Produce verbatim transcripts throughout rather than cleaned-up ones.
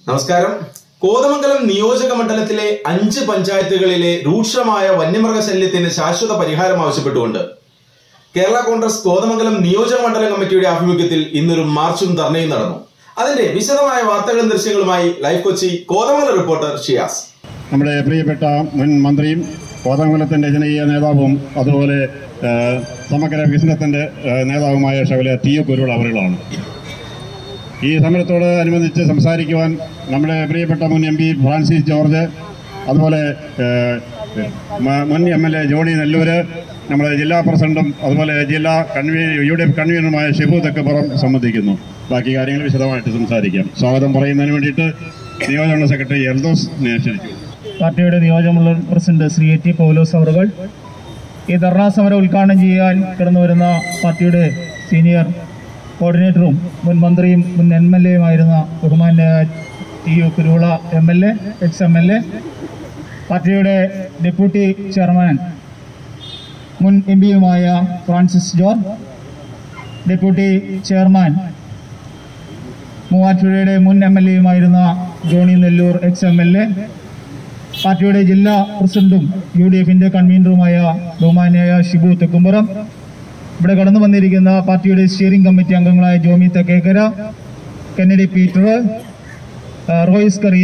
നമസ്കാരം. കോതമംഗലം നിയോജക മണ്ഡലത്തിലെ അഞ്ച് പഞ്ചായത്തുകളിലെ രൂക്ഷമായ വന്യമൃഗശല്യത്തിന് ശാശ്വത പരിഹാരം ആവശ്യപ്പെട്ടുകൊണ്ട് കേരള കോൺഗ്രസ് കോതമംഗലം നിയോജക മണ്ഡലം കമ്മിറ്റിയുടെ ആഭിമുഖ്യത്തിൽ ഇന്നൊരു മാർച്ചും ധർണയും നടന്നു. അതിന്റെ വിശദമായ വാർത്തകളും ദൃശ്യങ്ങളുമായി ലൈവ് കൊച്ചി കോതമംഗലം റിപ്പോർട്ടർ ഷിയാസ്. നമ്മുടെ പ്രിയപ്പെട്ട മുൻ മന്ത്രിയും കോതമംഗലത്തിന്റെ ജനകീയ നേതാവും അതുപോലെ സമഗ്ര വികസനത്തിന്റെ നേതാവുമായ ഷവലെ ടി യു കുരുവിള അവരുകളാണ്. ഈ സമരത്തോട് അനുബന്ധിച്ച് സംസാരിക്കുവാൻ നമ്മുടെ പ്രിയപ്പെട്ട മുൻ എം പി ഫ്രാൻസിസ് ജോർജ്, അതുപോലെ മുൻ M L A Johny Nelloor, നമ്മുടെ ജില്ലാ പ്രസിഡന്റും അതുപോലെ ജില്ലാ കൺവീനർ യു ഡി എഫ് കൺവീനറുമായ ഷിബു തെക്കപ്പുറം സംബന്ധിക്കുന്നു. ബാക്കി കാര്യങ്ങൾ വിശദമായിട്ട് സംസാരിക്കാം. സ്വാഗതം പറയുന്നതിന് വേണ്ടിയിട്ട് നിയോജക സെക്രട്ടറി എൽദോസ് ക്ഷണിച്ചു. പാർട്ടിയുടെ നിയോജക president Shri A T Paulose അവറുകൾ, ഈ ധർണാ സമരം ഉദ്ഘാടനം ചെയ്യാൻ കടന്നു വരുന്ന പാർട്ടിയുടെ സീനിയർ കോർഡിനേറ്ററും മുൻ മന്ത്രിയും മുൻ എം എൽ എയുമായിരുന്ന ബഹുമാന്യായ T U Kuruvila M L A, ex M L A, പാർട്ടിയുടെ ഡെപ്യൂട്ടി ചെയർമാൻ മുൻ എം പിയുമായ ഫ്രാൻസിസ് ജോർജ്, ഡെപ്യൂട്ടി ചെയർമാൻ മൂവാറ്റുപുഴയുടെ മുൻ എം എൽ എയുമായിരുന്ന Johny Nelloor, ex M L A, പാർട്ടിയുടെ ജില്ലാ പ്രസിഡന്റും യു ഡി എഫിന്റെ കൺവീനറുമായ ബഹുമാന്യായ ഷിബു തെക്കുംപുറം, ഇവിടെ കടന്നു വന്നിരിക്കുന്ന പാർട്ടിയുടെ സ്റ്റിയറിംഗ് കമ്മിറ്റി അംഗങ്ങളായ ജോമി തെക്കേക്കര, കെന്നഡി പീറ്റർ, റോയിസ് കറിയ,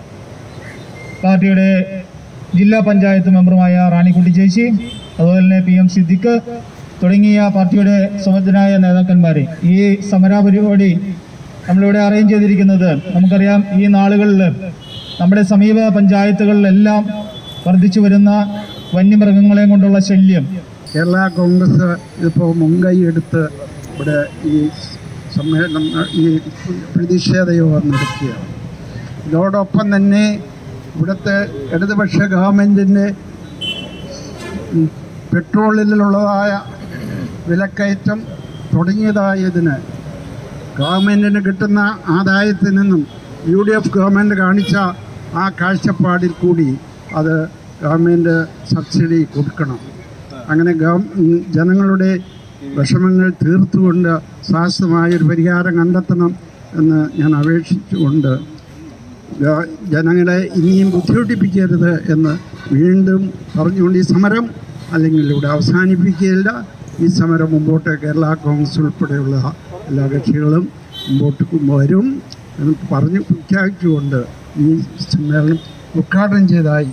പാർട്ടിയുടെ ജില്ലാ പഞ്ചായത്ത് മെമ്പറുമായ റാണിക്കുട്ടി ചേച്ചി, അതുപോലെ തന്നെ പി എം സിദ്ദിഖ് തുടങ്ങിയ പാർട്ടിയുടെ സമർത്ഥനായ നേതാക്കന്മാരെ, ഈ സമരപരിപാടി നമ്മളിവിടെ അറേഞ്ച് ചെയ്തിരിക്കുന്നത്, നമുക്കറിയാം ഈ നാളുകളിൽ നമ്മുടെ സമീപ പഞ്ചായത്തുകളിലെല്ലാം വർദ്ധിച്ചു വരുന്ന വന്യമൃഗങ്ങളെ കൊണ്ടുള്ള ശല്യം കേരള കോൺഗ്രസ് ഇപ്പോൾ മുൻകൈ എടുത്ത് ഇവിടെ ഈ സമ്മേളനം ഈ പ്രതിഷേധ യോഗം നടക്കുകയാണ്. ഇതോടൊപ്പം തന്നെ ഇവിടുത്തെ ഇടതുപക്ഷ ഗവൺമെൻറ്റിൻ്റെ പെട്രോളിലുള്ളതായ വിലക്കയറ്റം തുടങ്ങിയതായതിന് ഗവൺമെൻറ്റിന് കിട്ടുന്ന ആദായത്തിൽ നിന്നും യു ഡി എഫ് ഗവൺമെൻറ് കാണിച്ച ആ കാഴ്ചപ്പാടിൽ കൂടി അത് ഗവൺമെൻറ് സബ്സിഡി കൊടുക്കണം. അങ്ങനെ ജനങ്ങളുടെ വിഷമങ്ങൾ തീർത്തുകൊണ്ട് ശാസ്ത്രമായൊരു പരിഹാരം കണ്ടെത്തണം എന്ന് ഞാൻ അപേക്ഷിച്ചുകൊണ്ട് ജനങ്ങളെ ഇനിയും ബുദ്ധിമുട്ടിപ്പിക്കരുത് എന്ന് വീണ്ടും പറഞ്ഞുകൊണ്ട് ഈ സമരം അല്ലെങ്കിൽ ഇവിടെ അവസാനിപ്പിക്കുകയില്ല. ഈ സമരം മുമ്പോട്ട് കേരള കോൺഗ്രസ് ഉൾപ്പെടെയുള്ള എല്ലാ കക്ഷികളും മുമ്പോട്ട് വരും എന്ന് പറഞ്ഞു പ്രഖ്യാപിച്ചുകൊണ്ട് ഈ സമ്മേളനം ഉദ്ഘാടനം ചെയ്തതായി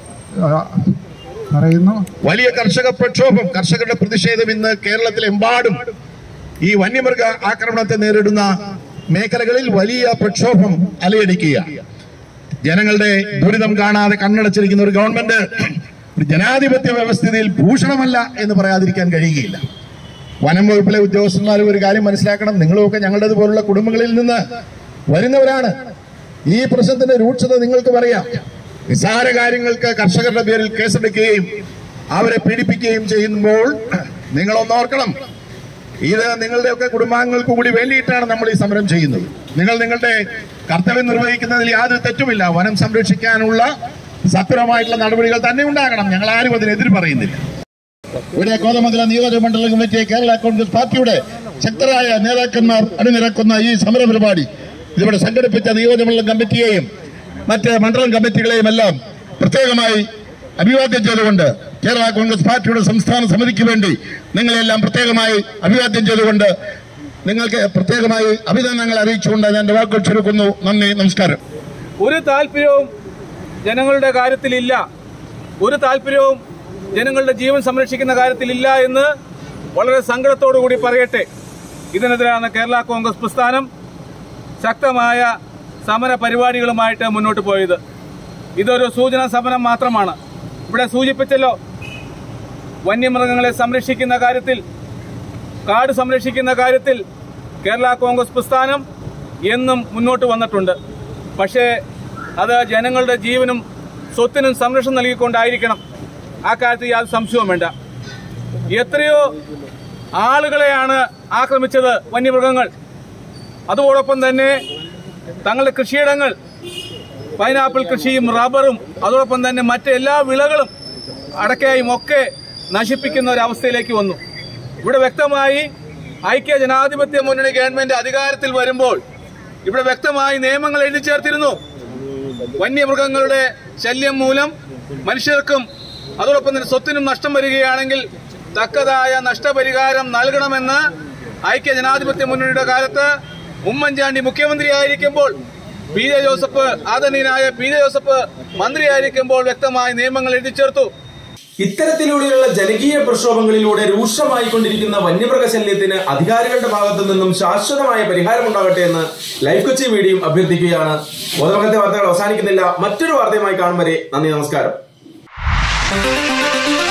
പറയുന്നു. വലിയ കർഷക പ്രക്ഷോഭം, കർഷകരുടെ പ്രതിഷേധം ഇന്ന് കേരളത്തിലെമ്പാടും ഈ വന്യമൃഗ ആക്രമണത്തെ നേരിടുന്ന മേഖലകളിൽ വലിയ പ്രക്ഷോഭം അലയടിക്കുക. ജനങ്ങളുടെ ദുരിതം കാണാതെ കണ്ണടച്ചിരിക്കുന്ന ഒരു ഗവൺമെന്റ് ഒരു ജനാധിപത്യ വ്യവസ്ഥിതിയിൽ ഭൂഷണമല്ല എന്ന് പറയാതിരിക്കാൻ കഴിയുകയില്ല. വനം വകുപ്പിലെ ഉദ്യോഗസ്ഥന്മാരും ഒരു കാര്യം മനസ്സിലാക്കണം. നിങ്ങളുമൊക്കെ ഞങ്ങളുടേതുപോലുള്ള കുടുംബങ്ങളിൽ നിന്ന് വരുന്നവരാണ്. ഈ പ്രശ്നത്തിന്റെ രൂക്ഷത നിങ്ങൾക്ക് പറയാം. നിസ്സാര കാര്യങ്ങൾക്ക് കർഷകരുടെ പേരിൽ കേസെടുക്കുകയും അവരെ പീഡിപ്പിക്കുകയും ചെയ്യുമ്പോൾ നിങ്ങളൊന്നോർക്കണം, ഇത് നിങ്ങളുടെയൊക്കെ കുടുംബാംഗങ്ങൾക്ക് കൂടി വേണ്ടിയിട്ടാണ് നമ്മൾ ഈ സമരം ചെയ്യുന്നത്. നിങ്ങൾ നിങ്ങളുടെ കർത്തവ്യം നിർവഹിക്കുന്നതിൽ യാതൊരു തെറ്റുമില്ല. വനം സംരക്ഷിക്കാനുള്ള സത്വരമായിട്ടുള്ള നടപടികൾ തന്നെ ഉണ്ടാകണം. ഞങ്ങൾ ആരും അതിനെതിര് പറയുന്നില്ല. ഇവിടെ കോതമംഗലം നിയോജക മണ്ഡലം കമ്മിറ്റി കേരള കോൺഗ്രസ് പാർട്ടിയുടെ ശക്തരായ നേതാക്കന്മാർ അണിനിരക്കുന്ന ഈ സമര പരിപാടി ഇതിവിടെ സംഘടിപ്പിച്ച നിയോജകമണ്ഡലം കമ്മിറ്റിയെയും മറ്റ് മണ്ഡലം കമ്മിറ്റികളെയും എല്ലാം പ്രത്യേകമായി അഭിവാദ്യം ചെയ്തുകൊണ്ട് കേരള കോൺഗ്രസ് പാർട്ടിയുടെ സംസ്ഥാന സമിതിക്ക് വേണ്ടി നിങ്ങളെല്ലാം പ്രത്യേകമായി അഭിവാദ്യം ചെയ്തുകൊണ്ട് നിങ്ങൾക്ക് പ്രത്യേകമായി അഭിനന്ദനങ്ങൾ അറിയിച്ചുകൊണ്ട് ഞാൻ എന്റെ വാക്കുകൾ ചുരുക്കുന്നു. നന്ദി, നമസ്കാരം. ഒരു താല്പര്യവും ജനങ്ങളുടെ കാര്യത്തിലില്ല, ഒരു താല്പര്യവും ജനങ്ങളുടെ ജീവൻ സംരക്ഷിക്കുന്ന കാര്യത്തിലില്ല എന്ന് വളരെ സങ്കടത്തോടു കൂടി പറയട്ടെ. ഇതിനെതിരാണ് കേരള കോൺഗ്രസ് പ്രസ്ഥാനം ശക്തമായ സമര പരിപാടികളുമായിട്ട് മുന്നോട്ട് പോയത്. ഇതൊരു സൂചനാ സമരം മാത്രമാണ്. ഇവിടെ സൂചിപ്പിച്ചല്ലോ, വന്യമൃഗങ്ങളെ സംരക്ഷിക്കുന്ന കാര്യത്തിൽ, കാട് സംരക്ഷിക്കുന്ന കാര്യത്തിൽ കേരള കോൺഗ്രസ് പ്രസ്ഥാനം എന്നും മുന്നോട്ട് വന്നിട്ടുണ്ട്. പക്ഷേ അത് ജനങ്ങളുടെ ജീവനും സ്വത്തിനും സംരക്ഷണം നൽകിക്കൊണ്ടായിരിക്കണം. ആ കാര്യത്തിൽ യാതൊരു സംശയവും വേണ്ട. എത്രയോ ആളുകളെയാണ് ആക്രമിച്ചത് വന്യമൃഗങ്ങൾ. അതോടൊപ്പം തന്നെ തങ്ങളുടെ കൃഷിയിടങ്ങൾ, പൈനാപ്പിൾ കൃഷിയും റബ്ബറും അതോടൊപ്പം തന്നെ മറ്റെല്ലാ വിളകളും അടക്കയും ഒക്കെ നശിപ്പിക്കുന്ന ഒരവസ്ഥയിലേക്ക് വന്നു. ഇവിടെ വ്യക്തമായി ഐക്യ ജനാധിപത്യ മുന്നണി ഗവൺമെന്റ് അധികാരത്തിൽ വരുമ്പോൾ ഇവിടെ വ്യക്തമായി നിയമങ്ങൾ എഴുതി ചേർത്തിരുന്നു. വന്യമൃഗങ്ങളുടെ ശല്യം മൂലം മനുഷ്യർക്കും അതോടൊപ്പം തന്നെ സ്വത്തിനും നഷ്ടം വരികയാണെങ്കിൽ തക്കതായ നഷ്ടപരിഹാരം നൽകണമെന്ന് ഐക്യ ജനാധിപത്യ മുന്നണിയുടെ കാലത്ത് ഉമ്മൻചാണ്ടി മുഖ്യമന്ത്രിയായിരിക്കുമ്പോൾ പി ജെ ജോസഫ് ആദരണീയനായ പി ജെ ജോസഫ് മന്ത്രിയായിരിക്കുമ്പോൾ വ്യക്തമായി നിയമങ്ങൾ എഴുതി ചേർത്തു. ഇത്തരത്തിലൂടെയുള്ള ജനകീയ പ്രക്ഷോഭങ്ങളിലൂടെ രൂക്ഷമായിക്കൊണ്ടിരിക്കുന്ന വന്യമൃഗശല്യത്തിന് അധികാരികളുടെ ഭാഗത്തു നിന്നും ശാശ്വതമായ പരിഹാരമുണ്ടാകട്ടെ എന്ന് ലൈഫ് കൊച്ചി മീഡിയയും അഭ്യർത്ഥിക്കുകയാണ്. കോതമംഗലത്തെ വാർത്തകൾ അവസാനിക്കുന്നില്ല. മറ്റൊരു വാർത്തയുമായി കാണും വരെ നന്ദി, നമസ്കാരം.